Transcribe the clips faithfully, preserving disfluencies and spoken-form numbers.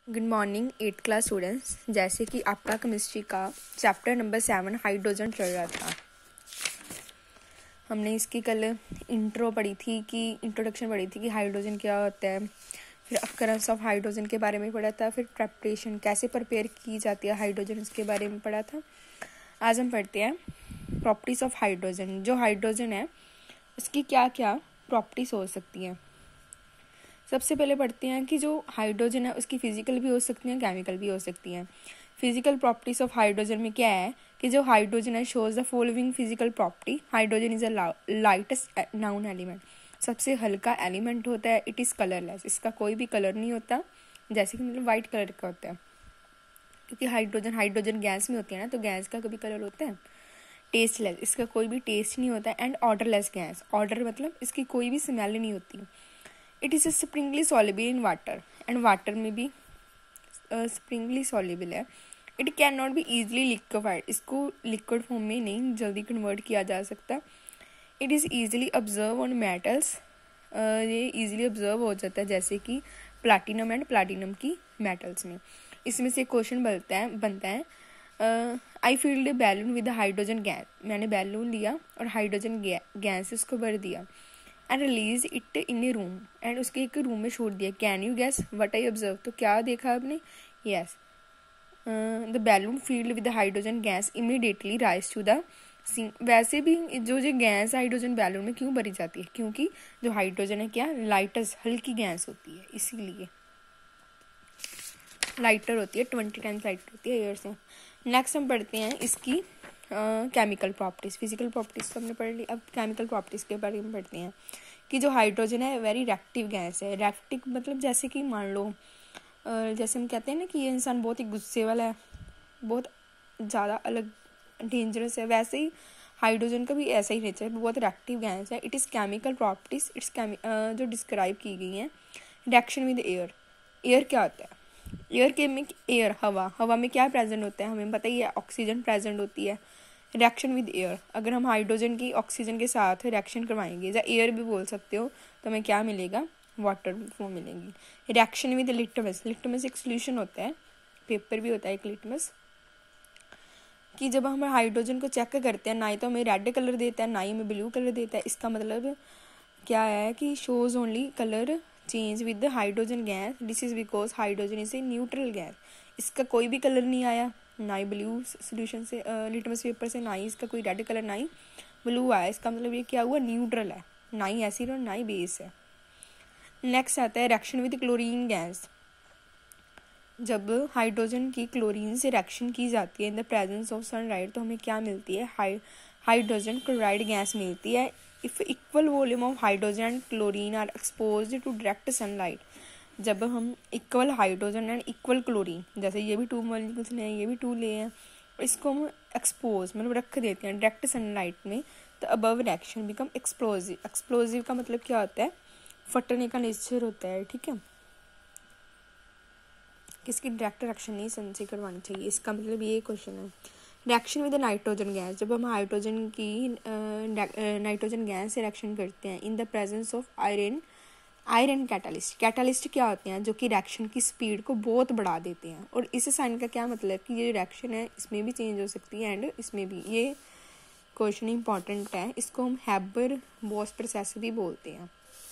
Good morning eight class students. जैसे कि आपका केमिस्ट्री का चैप्टर नंबर सेवन हाइड्रोजन चल रहा था, हमने इसकी कल इंट्रो पढ़ी थी कि इंट्रोडक्शन पढ़ी थी कि हाइड्रोजन क्या होता है, फिर अकरेंस ऑफ हाइड्रोजन के बारे में पढ़ा था, फिर प्रेपरेशन कैसे प्रिपेयर की जाती है हाइड्रोजन इसके बारे में पढ़ा था। आज हम पढ़ते हैं प्रॉपर्टीज़ ऑफ हाइड्रोजन। जो हाइड्रोजन है उसकी क्या क्या प्रॉपर्टीज़ हो सकती हैं। सबसे पहले पढ़ते हैं कि जो हाइड्रोजन है उसकी फिजिकल भी हो सकती हैं, केमिकल भी हो सकती हैं। फिजिकल प्रॉपर्टीज ऑफ हाइड्रोजन में क्या है कि जो हाइड्रोजन है shows the following physical property. Hydrogen is a lightest known element, सबसे हल्का एलिमेंट होता है। इट इज़ कलरलेस, इसका कोई भी कलर नहीं होता, जैसे कि मतलब वाइट कलर का होता है, क्योंकि हाइड्रोजन हाइड्रोजन गैस में होती है ना, तो गैस का कभी कलर होता है। टेस्टलेस, इसका कोई भी टेस्ट नहीं होता। एंड ऑर्डरलेस गैस, ऑर्डर मतलब इसकी कोई भी स्मेल नहीं होती। It is sparingly soluble in water, and water में भी स्प्रिंगली सॉल्युबल है। It can not be easily liquefied, इसको लिक्विड फॉर्म में नहीं जल्दी कन्वर्ट किया जा सकता। It is easily observe on metals, ये ईजिली ऑब्जर्व हो जाता है जैसे कि प्लाटिनम एंड प्लाटिनम की मेटल्स में। इसमें से क्वेश्चन बनता है बनता है I filled balloon with hydrogen gas, मैंने बैलून लिया और हाइड्रोजन गैस उसको भर दिया and release it in a room, and उसके एक रूम में छोड़ दिया। Can you guess what I observe, तो क्या देखा आपने? Yes, the balloon filled with hydrogen gas immediately rise to the sea. वैसे भी जो जो गैस हाइड्रोजन बैलून में क्यों भरी जाती है, क्योंकि जो हाइड्रोजन है क्या लाइटस हल्की गैस होती है, इसीलिए लाइटर होती है, ट्वेंटी टाइम्स लाइटर होती है एयर से। नेक्स्ट हम पढ़ते हैं इसकी केमिकल प्रॉपर्टीज़। फिजिकल प्रॉपर्टीज़ तो हमने पढ़ ली, अब केमिकल प्रॉपर्टीज़ के बारे में पढ़ते हैं कि जो हाइड्रोजन है वेरी रिएक्टिव गैस है। रिएक्टिव मतलब जैसे कि मान लो जैसे हम कहते हैं ना कि ये इंसान बहुत ही गुस्से वाला है, बहुत ज़्यादा अलग डेंजरस है, वैसे ही हाइड्रोजन का भी ऐसा ही नेचर है, बहुत रिएक्टिव गैस है। It is chemical properties it's जो डिस्क्राइब की गई हैं। रिएक्शन विद एयर, एयर क्या होता है? एयर के में एयर हवा, हवा में क्या प्रेजेंट होता है हमें पता ही है, ऑक्सीजन प्रेजेंट होती है। रिएक्शन विद एयर, अगर हम हाइड्रोजन की ऑक्सीजन के साथ रिएक्शन करवाएंगे, या एयर भी बोल सकते हो, तो हमें क्या मिलेगा? वाटर वो मिलेंगी। रिएक्शन विद लिटमस, लिटमस एक सोल्यूशन होता है, पेपर भी होता है एक लिटमस, कि जब हम हाइड्रोजन को चेक करते हैं ना ही तो हमें रेड कलर देता है ना ही हमें ब्लू कलर देता है। इसका मतलब क्या है कि shows only colour change with the hydrogen gas, this is because hydrogen is a neutral gas. इसका कोई भी कलर नहीं आया, ना ही ब्लू सोल्यूशन से लिटमस पेपर से, ना ही इसका कोई रेड कलर ना ही ब्लू आया। इसका मतलब ये क्या हुआ? न्यूट्रल है, ना ही एसिड और ना ही बेस है। नेक्स्ट आता है रिएक्शन विद क्लोरीन गैस। जब हाइड्रोजन की क्लोरीन से रिएक्शन की जाती है in the presence of sunlight, तो हमें क्या मिलती है? हाई हाइड्रोजन क्लोराइड गैस मिलती है। If equal volume of hydrogen and chlorine are exposed to direct sunlight, जब हम equal hydrogen and equal chlorine, जैसे ये भी टू मॉलिक्यूल्स ले हैं ये भी टू ले हैं, इसको हम एक्सपोज मतलब रख देते हैं डायरेक्ट सनलाइट में, तो above reaction become explosive. Explosive का मतलब क्या होता है? फटने का नेचर होता है, ठीक है, किसकी डायरेक्ट रिएक्शन नहीं सन से करवानी चाहिए, इसका मतलब ये क्वेश्चन है। रिएक्शन विद नाइट्रोजन गैस, जब हम हाइड्रोजन की नाइट्रोजन गैस से रिएक्शन करते हैं in the presence of iron iron catalyst. Catalyst क्या होते हैं? जो कि रिएक्शन की स्पीड को बहुत बढ़ा देते हैं। और इस साइन का क्या मतलब कि ये रिएक्शन है इसमें भी चेंज हो सकती है एंड इसमें भी। ये क्वेश्चन इंपॉर्टेंट है, इसको हम हैबर बॉस प्रोसेस भी बोलते हैं।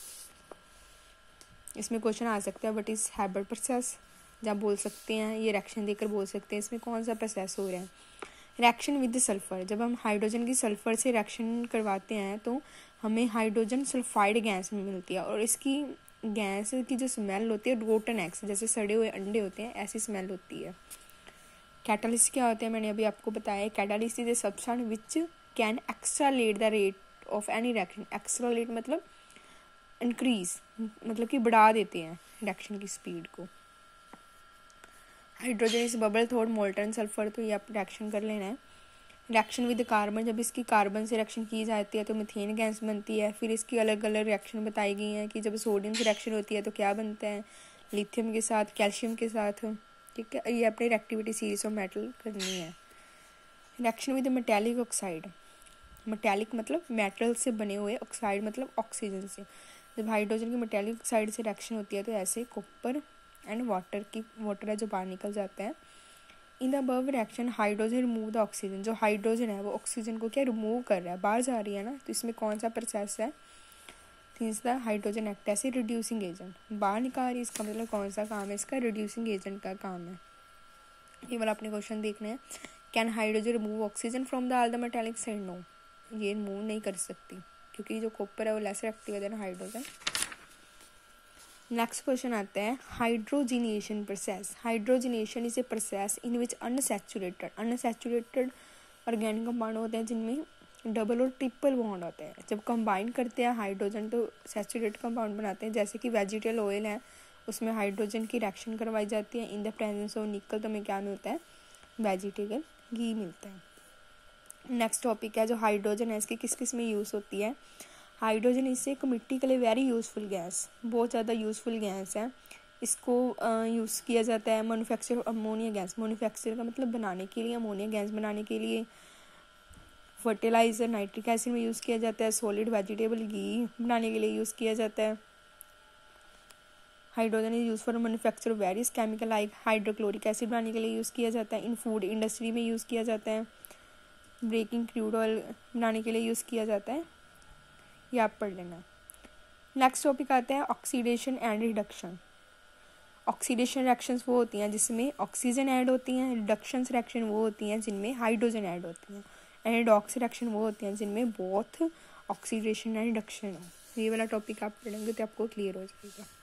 इसमें क्वेश्चन आ सकता है व्हाट इज हैबर प्रोसेस, जब बोल सकते हैं ये रिएक्शन देकर बोल सकते हैं इसमें कौन सा प्रोसेस हो रहा है। रिएक्शन विद सल्फर, जब हम हाइड्रोजन की सल्फर से रिएक्शन करवाते हैं तो हमें हाइड्रोजन सल्फाइड गैस मिलती है, और इसकी गैस की जो स्मेल होती है रोटन एग्स, जैसे सड़े हुए अंडे होते हैं ऐसी स्मेल होती है। कैटालिस्ट क्या होते हैं मैंने अभी आपको बताया। Catalyst is a substance which can accelerate the rate of any reaction. Accelerate मतलब इंक्रीज, मतलब कि बढ़ा देते हैं रिएक्शन की स्पीड को। Hydrogen is bubble through molten sulphur, तो ये आप रिएक्शन कर लेना है। रिएक्शन विद कार्बन, जब इसकी कार्बन से रिएक्शन की जाती है तो मीथेन गैस बनती है। फिर इसकी अलग अलग रिएक्शन बताई गई हैं कि जब सोडियम से रिएक्शन होती है तो क्या बनता है? लिथियम के साथ, कैल्शियम के साथ, ठीक है। ये अपनी रिएक्टिविटी सीरीज ऑफ मेटल करनी है। Reaction with metallic oxide, metallic मतलब मेटल से बने हुए, ऑक्साइड मतलब ऑक्सीजन से। जब हाइड्रोजन की मेटेलिक ऑक्साइड से रिएक्शन होती है तो ऐसे कॉपर एंड वाटर की वाटर है जो बाहर निकल जाता है। In the above reaction hydrogen remove the oxygen, जो हाइड्रोजन है वो ऑक्सीजन को क्या रिमूव कर रहा है, बाहर जा रही है ना, तो इसमें कौन सा प्रोसेस है, thence the hydrogen act as a reducing agent, बाहर निकाल रही है, इसका मतलब कौन सा काम है इसका, रिड्यूसिंग एजेंट का काम है। ये वाला अपने क्वेश्चन देखने हैं। Can hydrogen remove oxygen from the all the metallic side, no, ये रिमूव नहीं कर सकती क्योंकि जो कॉपर है वो लेस एक्टिव है देन हाइड्रोजन। नेक्स्ट क्वेश्चन आता है hydrogenation process. Hydrogenation is a process in which unsaturated unsaturated organic compound होते हैं जिनमें डबल और ट्रिपल बॉन्ड होता है। जब कंबाइन करते हैं हाइड्रोजन तो सैचुरेटेड कंपाउंड बनाते हैं, जैसे कि वेजिटल ऑयल है उसमें हाइड्रोजन की रिएक्शन करवाई जाती है इन द प्रेजेंस ऑफ निकल, तो हमें क्या मिलता है, वेजिटेबल घी मिलता है। नेक्स्ट टॉपिक है जो हाइड्रोजन है इसकी किस किस में यूज़ होती है। हाइड्रोजन इससे एक मिट्टी के लिए वेरी यूज़फुल गैस, बहुत ज़्यादा यूज़फुल गैस है। इसको यूज़ किया जाता है मैन्युफैक्चर अमोनिया गैस, मैन्युफैक्चर का मतलब बनाने के लिए, अमोनिया गैस बनाने के लिए, फर्टिलाइज़र नाइट्रिक एसिड में यूज़ किया जाता है, सॉलिड वेजिटेबल घी बनाने के लिए यूज़ किया जाता है। Hydrogen is use for manufacture various chemical like hydrochloric acid बनाने के लिए यूज़ किया जाता है, इन फूड इंडस्ट्री में यूज़ किया जाता है, ब्रेकिंग क्रूड ऑयल बनाने के लिए यूज़ किया जाता है, ये आप पढ़ लेना। नेक्स्ट टॉपिक आता है oxidation and reduction. Oxidation reactions वो होती हैं जिसमें ऑक्सीजन ऐड होती हैं, रिडक्शंस रिएक्शन वो होती हैं जिनमें हाइड्रोजन ऐड होती हैं, एंड रिडॉक्स रिएक्शन वो होती हैं जिनमें बोथ ऑक्सीडेशन एंड रिडक्शन हो। ये वाला टॉपिक आप पढ़ेंगे तो आपको क्लियर हो जाएगा।